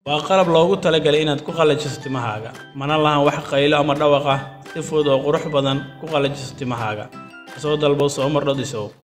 waa qalab loogu talagalay inaad ku qalajiso timahaaga mana lahan wax qaylo ama dhawaq ah si fudud oo qurux badan ku qalajiso timahaaga soo dalbo soo mar dhadiso